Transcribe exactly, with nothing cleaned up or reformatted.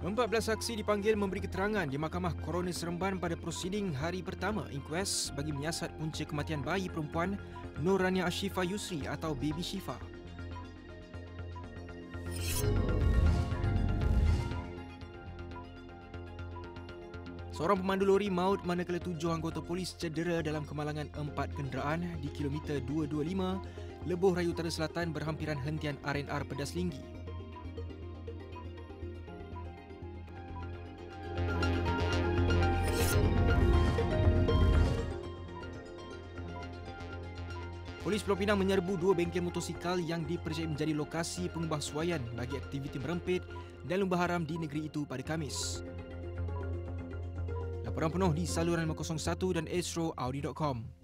empat belas saksi dipanggil memberi keterangan di Mahkamah Coroner Seremban pada prosiding hari pertama inkuest bagi menyiasat punca kematian bayi perempuan Nur Rania Ashifa Yusri atau Baby Shifa. Seorang pemandu lori maut manakala tujuh anggota polis cedera dalam kemalangan empat kenderaan di kilometer dua dua lima Lebuh Raya Utara Selatan berhampiran hentian R and R Pedas Linggi. Polis Pulau Pinang menyerbu dua bengkel motosikal yang dipercayai menjadi lokasi pengubahsuaian bagi aktiviti merempit dan lumba haram di negeri itu pada Khamis. Laporan penuh di saluran lima kosong satu dan astro audi dot com.